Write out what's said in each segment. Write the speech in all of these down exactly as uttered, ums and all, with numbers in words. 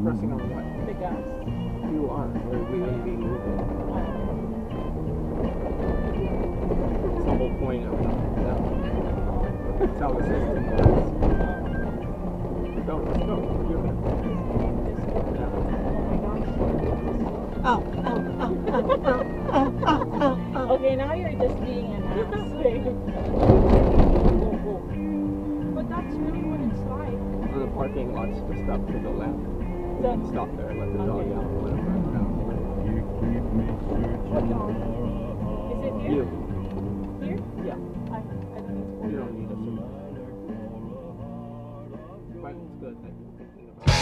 pressing on what? The gas. You are. We're, we are being moved. It's the whole point of it. That's how the system works. Go, let's go. You're good. Oh, oh, oh, oh, oh, oh, oh. Okay, now you're just being an ass. But that's really what it's like. The parking lot's just up to the left. You So, can stop there, let the dog okay. out, let him run around. What dog? Is it here? You. Here? Yeah. I, I don't need to. You don't need a seat. But it's good that you're thinking about it.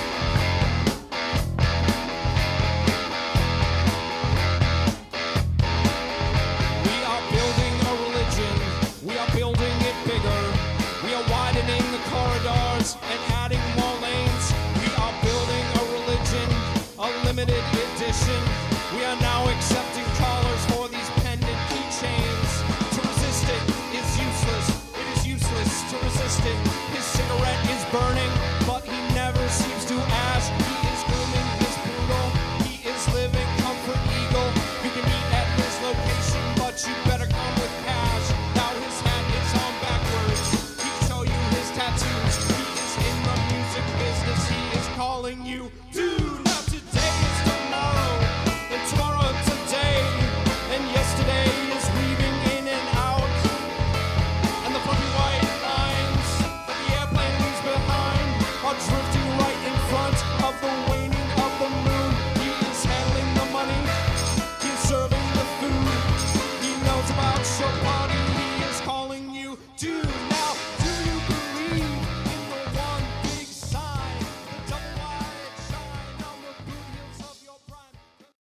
We are building a religion. We are building it bigger. We are widening the corridors and adding more lanes. We are building a religion, a limited edition. We are now accepting callers for these pendant keychains. To resist it is useless. It is useless to resist it. His cigarette is burning, but he never seems to ash. He is grooming his poodle. He is living comfort eagle. You can eat at his location, but you better come with cash. Now his hat is on backwards. He show you his tattoos. He is in the music business. He is calling you to